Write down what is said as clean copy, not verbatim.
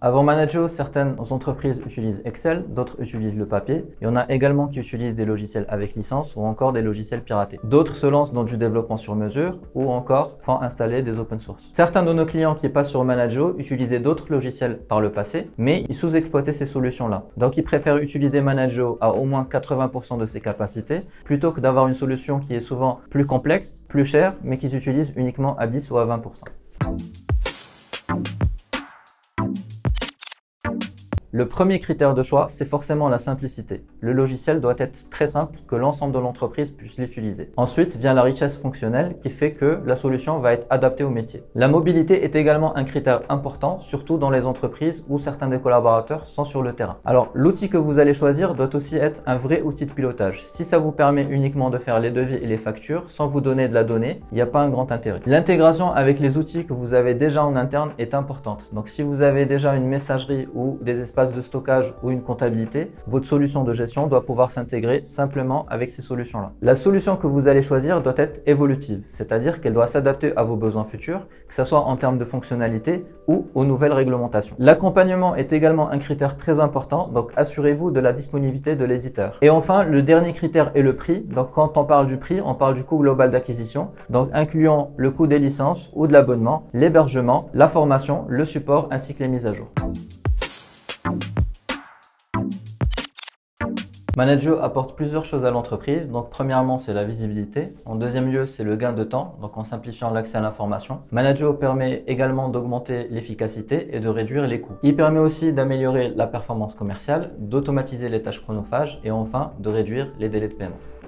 Avant Manageo, certaines entreprises utilisent Excel, d'autres utilisent le papier. Il y en a également qui utilisent des logiciels avec licence ou encore des logiciels piratés. D'autres se lancent dans du développement sur mesure ou encore font installer des open source. Certains de nos clients qui passent sur Manageo utilisaient d'autres logiciels par le passé, mais ils sous-exploitaient ces solutions-là. Donc ils préfèrent utiliser Manageo à au moins 80% de ses capacités plutôt que d'avoir une solution qui est souvent plus complexe, plus chère, mais qu'ils utilisent uniquement à 10 ou à 20%. Le premier critère de choix, c'est forcément la simplicité. Le logiciel doit être très simple pour que l'ensemble de l'entreprise puisse l'utiliser. Ensuite vient la richesse fonctionnelle qui fait que la solution va être adaptée au métier. La mobilité est également un critère important, surtout dans les entreprises où certains des collaborateurs sont sur le terrain. Alors, l'outil que vous allez choisir doit aussi être un vrai outil de pilotage. Si ça vous permet uniquement de faire les devis et les factures sans vous donner de la donnée, il n'y a pas un grand intérêt. L'intégration avec les outils que vous avez déjà en interne est importante. Donc, si vous avez déjà une messagerie ou des espaces de stockage ou une comptabilité, votre solution de gestion doit pouvoir s'intégrer simplement avec ces solutions-là. La solution que vous allez choisir doit être évolutive, c'est-à-dire qu'elle doit s'adapter à vos besoins futurs, que ce soit en termes de fonctionnalité ou aux nouvelles réglementations. L'accompagnement est également un critère très important, donc assurez-vous de la disponibilité de l'éditeur. Et enfin, le dernier critère est le prix. Donc quand on parle du prix, on parle du coût global d'acquisition, donc incluant le coût des licences ou de l'abonnement, l'hébergement, la formation, le support ainsi que les mises à jour. Manageo apporte plusieurs choses à l'entreprise. Donc, premièrement, c'est la visibilité. En deuxième lieu, c'est le gain de temps, donc en simplifiant l'accès à l'information. Manageo permet également d'augmenter l'efficacité et de réduire les coûts. Il permet aussi d'améliorer la performance commerciale, d'automatiser les tâches chronophages et enfin de réduire les délais de paiement.